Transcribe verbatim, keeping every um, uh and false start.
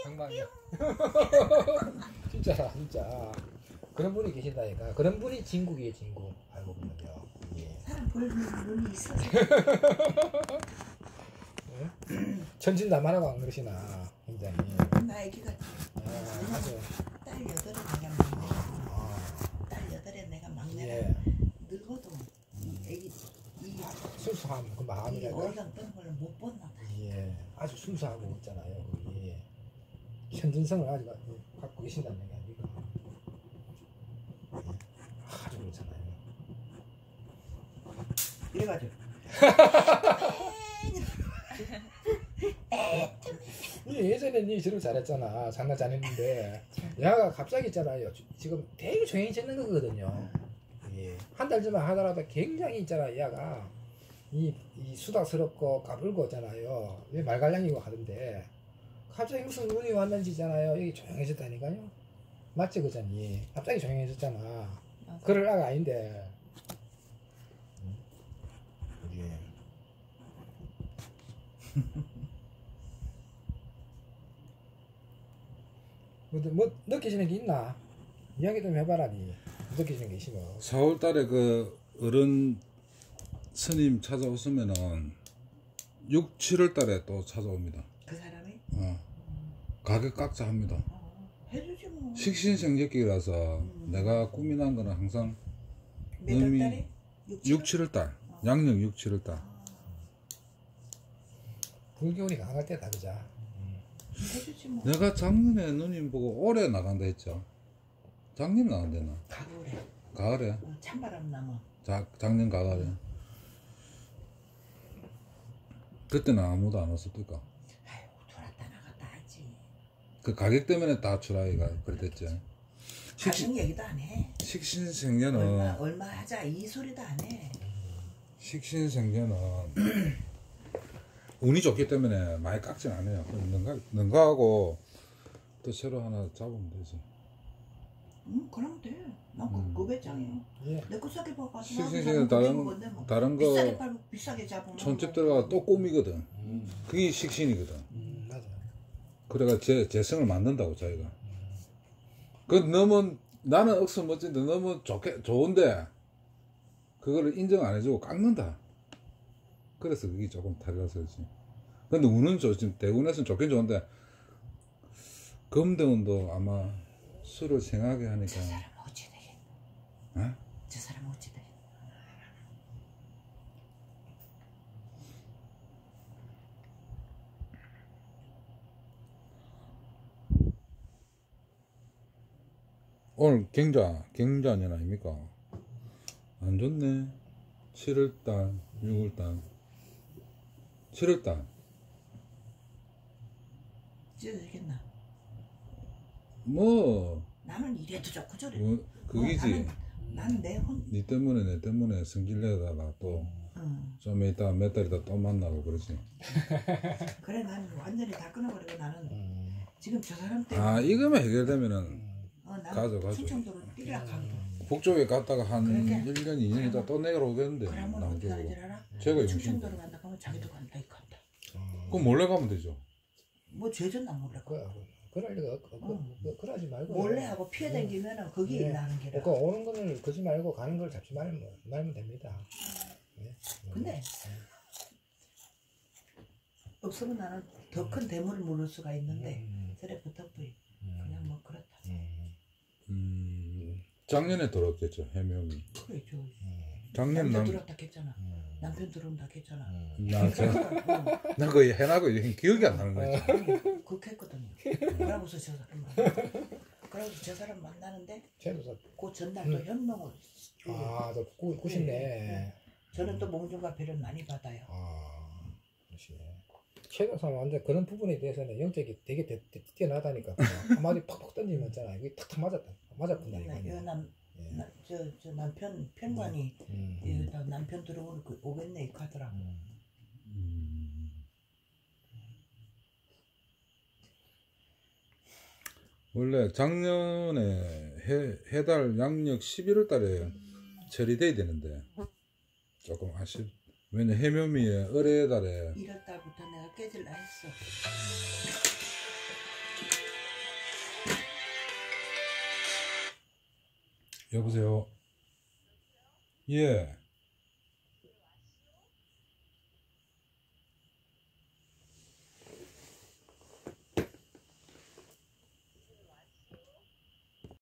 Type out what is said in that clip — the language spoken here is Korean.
방방이야. 진짜라 진짜. 그런 분이 계신다니까. 그런 분이 진국이에요 진국. 알고 보면요. 예. 사람 볼 눈이 있어서. 네? 천진난만하고 안 그러시나 굉장히. 나 애기 같아. 아, 맞아요. 딸 여덟에 내가 막내. 아, 딸 여덟에 내가 막내라. 예. 늙어도 이 애기 이 순수함 그 이 마음이랄까. 어리광 떠는 걸 못 본다. 예. 아주 순수하고 있잖아요. 예. 현진성을 아직 갖고 계신다는 얘기 아닙니까? 예. 아주 그렇잖아요. 이래가지고. 예전에 니 저를 잘했잖아. 장난 잘했는데 야가 갑자기 있잖아요. 지금 되게 조용해지는 거거든요. 예. 한 달 전만 하더라도 굉장히 있잖아. 야가 이, 이 수다스럽고 까불고 있잖아요. 왜 말갈량이고 하던데 갑자기 무슨 운이 왔는지잖아요. 여기 조용해졌다니까요. 맞지 그잖니. 갑자기 조용해졌잖아. 맞아. 그럴 아가 아닌데. 예. 뭐, 뭐 느끼시는 게 있나? 이야기 좀 해봐라 니. 느끼시는 게 있으면. 사월 달에 그 어른 스님 찾아오시면은 육, 칠월 달에 또 찾아옵니다. 그 사람이? 어. 가격 깎자 합니다. 어, 해주지 뭐. 식신생제기라서 음. 내가 꿈이 난 거는 항상 몇 월 달에? 육, 칠월 달. 어. 양력 육, 칠월 달. 불교운이 강할 때다 그자. 해주지 뭐. 내가 작년에 누님 보고 올해 나간다 했죠. 작년 나간대나? 가을에. 가을에? 어, 찬바람 나면. 자, 작년 가을에. 그때는 아무도 안 왔었을까? 아이고 돌았다 나갔다 하지. 그 가격 때문에 다 추라이가 그랬댔지. 가격 얘기도 안 해. 식신생년은 얼마 얼마 하자 이 소리도 안 해. 식신생년은 운이 좋기 때문에 많이 깎진 않아요. 능가, 능가하고 또 새로 하나 잡으면 되지. 응, 그러면 돼. 난그 음. 그 배짱이야. 예. 내거 싸게 봐가지고. 식신생년 다른 뭐. 다른 비싸게 거 팔고 비싸게 잡으면. 촌집 뭐. 들어가 또 꿈이거든. 음. 그게 식신이거든. 음, 맞아. 그래가 제 재성을 만든다고 자기가. 그 너무 나는 억수 멋진데 너무 좋게 좋은데 그거를 인정 안 해주고 깎는다. 그래서 그게 조금 탈이라서 그렇지. 근데 운은 좋지. 대운에서는 좋긴 좋은데 금대운도 아마 술을 생하게 하니까. 저 사람 어찌 되겠노? 어? 저 사람 어찌 되겠노? 오늘 경자 경자년 아닙니까? 안 좋네. 칠월 달, 유월 달, 칠월 달. 어찌 되겠나? 뭐, 나는 이래도 좋고 저래. 뭐 그기지. 나는 내 혼. 니 때문에 내 때문에 성질내다가 또 좀 응. 이따 몇 달 있다 또 만나고 그러지. 그래 나는 완전히 다 끊어버리고 나는 음. 지금 저 사람 때문에. 아 이거만 해결되면은 음. 어, 나는 가죠, 가죠. 충청도로 뛰려고 하거든. 북쪽에 갔다가 한 그러니까. 일 년, 이 년 있다 또 내려오겠는데. 그러면 어떻게 남쪽으로. 하는지 알아? 제가 충청도로 용신. 간다 그러면 자기도 간다 이 간다. 그럼 몰래 가면 되죠. 뭐 죄전 난 몰라. 그, 그럴 리가 없, 그, 어. 그, 그러지 말고 몰래 하고 피해 다니면은 거기 네. 나는 게라. 그 오는 거는 그지 말고 가는 걸 잡지 말면 말면 됩니다. 네. 근데 없으면 나는 더 큰 대물을 물을 수가 있는데 음. 그래 부탁부이 음. 그냥 뭐 그렇다. 음. 음, 작년에 들었겠죠 해명이. 그래죠. 음. 작년 남편 남, 들어왔다 했잖아. 음. 남편 들어온다 했잖아. 음. 나, 저, 응. 나 그거 해나고 기억이 안 나는 거지. 그렇게 했거든요. 그러고서 저 사람 만나. 그러고서 저 사람 만나는데 최도사 그 전날 또 현명을. 아저 구십네. 저는 또 몽중과 배를 많이 받아요. 아 그러시네. 최도사 완전 그런 부분에 대해서는 영적이 되게 대, 대, 뛰어나다니까. 한마디 팍팍 던지면 있잖아. 이게 탁탁 맞았다. 맞았군다니까. 남, 예. 나, 저, 저 남편 편관이 음. 예, 나 남편 들어오는 그 오겠네 이 카더라. 음. 음. 원래 작년에 해, 해달 양력 십일월 달에 처리돼야 되는데 조금 아쉽. 왜냐 해묘미에 을의 달에 일월 달부터 내가 깨질라 했어. 여보세요. 예.